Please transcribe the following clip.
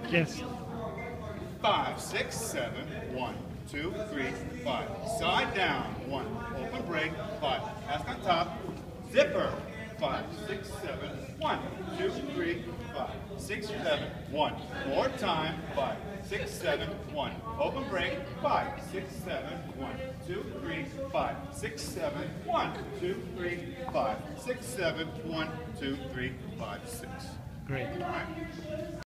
Yes. 5, 6, 7, 1, 2, 3, 5. Side down, 1. Open break, 5. Ask on top. Zipper, 5, 6, 7, 1, 2, 3, 5, 6, 7, 1. More time, 5, 6, 7, 1. Open break, 5, 6, 7, 1, 2, 3, 5, 6, 7, 1, 2, 3, 5, 6, 7, 1, 2, 3, 5, 6. Great. All right.